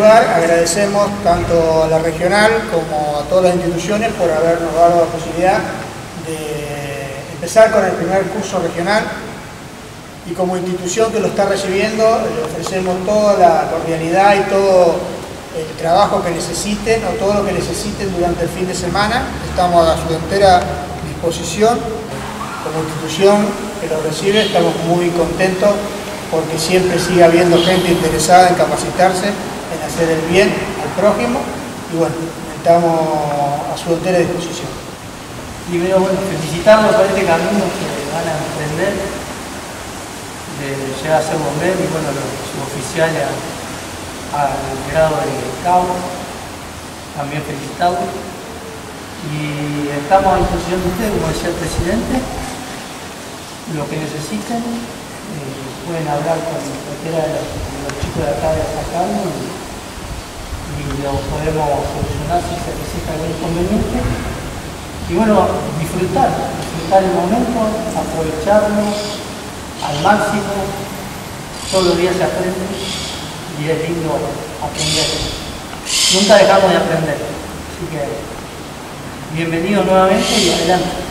lugar, agradecemos tanto a la regional como a todas las instituciones por habernos dado la posibilidad de empezar con el primer curso regional, y como institución que lo está recibiendo le ofrecemos toda la cordialidad y todo el trabajo que necesiten o todo lo que necesiten durante el fin de semana. Estamos a su entera disposición. Como institución que lo recibe, estamos muy contentos porque siempre sigue habiendo gente interesada en capacitarse, en hacer el bien al prójimo, y bueno, estamos a su entera disposición. Primero, bueno, felicitarlos por este camino que van a emprender de llegar a ser bomberos y bueno, los suboficiales al grado de cabo, también felicitarlos. Y estamos a disposición de ustedes, como decía el presidente, lo que necesiten, pueden hablar con cualquiera de los chicos de acá de Atacama y lo podemos solucionar si se necesita algún inconveniente. Y bueno, disfrutar el momento, aprovecharlo al máximo. Todos los días se aprende y es lindo aprender. Nunca dejamos de aprender. Así que bienvenidos nuevamente y adelante.